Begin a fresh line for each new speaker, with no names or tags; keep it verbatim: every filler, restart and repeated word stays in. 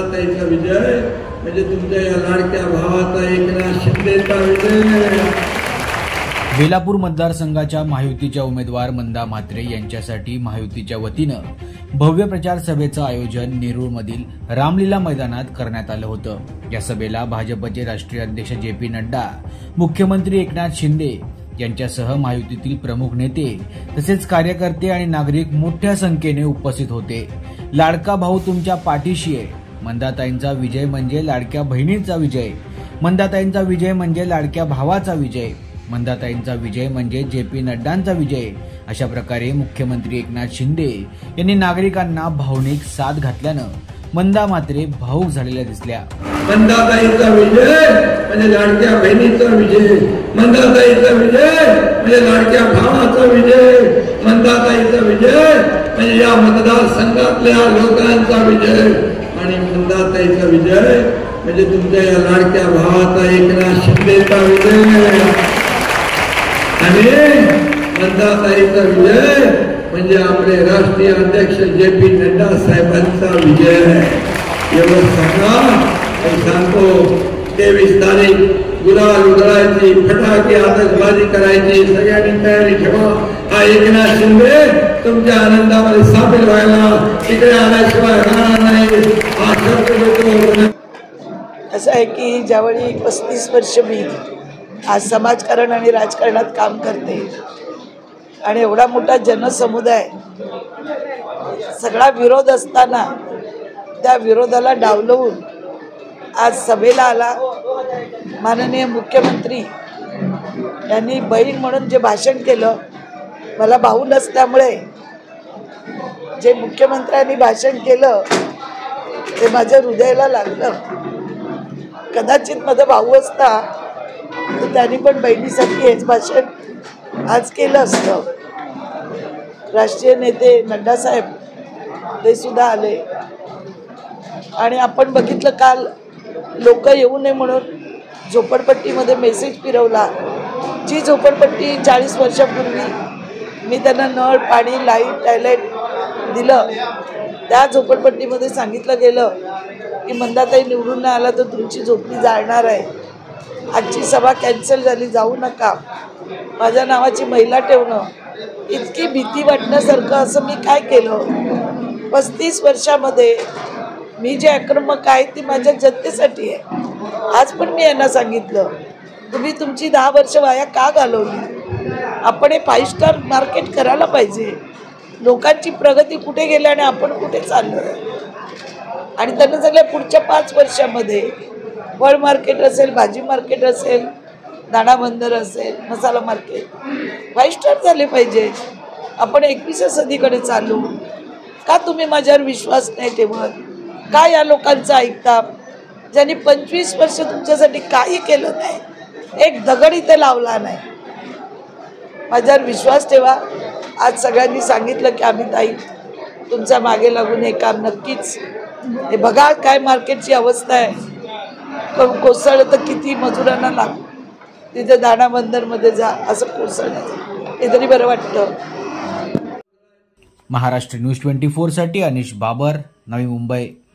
मंदाताईचा विजय म्हणजे तुमच्या या लाडक्या भावाचा एकनाथ शिंदेचा विजय।
बेलापूर मतदारसंघाच्या महायुतीच्या उमेदवार मंदा म्हात्रे यांच्यासाठी महायुतीच्या वतीनं भव्य प्रचार सभेचं आयोजन नेरूळमधील रामलीला मैदानात करण्यात आलं होतं। या सभेला भाजपचे राष्ट्रीय अध्यक्ष जे पी नड्डा, मुख्यमंत्री एकनाथ शिंदे यांच्यासह महायुतीतील प्रमुख नेते तसेच कार्यकर्ते आणि नागरिक मोठ्या संख्येने उपस्थित होते। लाडका भाऊ तुमच्या पाठीशी आहे, मंदाताईंचा विजय म्हणजे लाडक्या बहिणीचा विजय, मंदाताईंचा विजय म्हणजे लाडक्या भावाचा विजय, मंदाताईंचा विजय म्हणजे जे पी नड्डांचा विजय, अशा प्रकारे मुख्यमंत्री एकनाथ शिंदे यांनी नागरिकांना भावनिक साथ घातल्यानं मंदा म्हात्रे भावुक झालेल्या दिसल्या।
मंदाताईंचा विजय म्हणजे लाडक्या बहिणीचा विजय, मंदाताईंचा विजय म्हणजे लाडक्या भावाचा विजय, मंदाताईंचा विजय म्हणजे या मतदारसंघातल्या लोकांचा विजय आणि मंदाताईंचा विजय म्हणजे तुमच्या या लाडक्या भावाचा एकनाथ शिंदेचा विजय आणि मंदाताईंचा विजय म्हणजे आपले राष्ट्रीय अध्यक्ष जे पी नड्डा साहेबांचा विजय आहे। एवढं सांगा सांगतो। तेवीस तारीख गुलाल उधळायची, फटाके आतषबाजी करायची, सगळ्यांनी तयारी ठेवा। हा एकनाथ शिंदे तुमच्या आनंदामध्ये सामील व्हायला तिकडे आल्याशिवाय राहणार नाही हा शब्द देतो।
असं आहे की ज्यावेळी पस्तीस वर्ष मी आज समाजकारण आणि राजकारणात काम करते आणि एवढा मोठा जनसमुदाय सगळा विरोध असताना त्या विरोधाला डावलवून आज सभेला आला। माननीय मुख्यमंत्री यांनी बहीण म्हणून जे भाषण केलं, मला भाऊ नसल्यामुळे जे मुख्यमंत्र्यांनी भाषण केलं ते माझ्या हृदयाला लागलं। कदाचित माझा भाऊ असता तर त्यांनी पण बहिणीसाठी हेच भाषण आज केलं असतं। राष्ट्रीय नेते नड्डा साहेब ते सुद्धा आले आणि आपण बघितलं काल लोक येऊ नये म्हणून झोपडपट्टीमध्ये मेसेज फिरवला। जी झोपडपट्टी चाळीस वर्षापूर्वी मी त्यांना नळ, पाणी, लाईट, टॉयलेट दिलं, त्या झोपडपट्टीमध्ये सांगितलं गेलं की मंदाताई निवडून नाही आला तर तुमची झोपडी जाळणार आहे। आजची सभा कॅन्सल झाली, जाऊ नका। माझ्या नावाची महिला ठेवणं इतकी भीती वाटण्यासारखं असं मी काय केलं? पस्तीस वर्षामध्ये मी जे आक्रमक आहे ती माझ्या जनतेसाठी आहे। आज पण मी यांना सांगितलं तुम्ही तुमची दहा वर्ष वाया का घालवली? आपण हे फाईव्ह स्टार मार्केट करायला पाहिजे। लोकांची प्रगती कुठे गेली आणि आपण कुठे चाललो? आणि त्यांना सांगलं पुढच्या पाच वर्षामध्ये फळ मार्केट असेल, भाजी मार्केट असेल, दाणा बंदर असेल, मसाला मार्केट फाईव्ह स्टार झाले पाहिजे। आपण एकविसाव्या सदीकडे चालू। का तुम्ही माझ्यावर विश्वास नाही ठेवत? का या लोकांचं ऐकता ज्यांनी पंचवीस वर्ष तुमच्यासाठी काही केलं नाही, एक दगड इथे लावला नाही? माझ्यावर विश्वास ठेवा। आज सगळ्यांनी सांगितलं की आम्ही ताई तुमच्या मागे लागून हे काम नक्कीच। हे बघा काय मार्केटची अवस्था आहे, कोसळलं तर किती मजुरांना लाग, तिथे दाणा बंदरमध्ये जा असं कोसळण्याचं हे तरी बरं वाटतं।
महाराष्ट्र न्यूज ट्वेंटी फोर साठी अनिश बाबर, नवी मुंबई।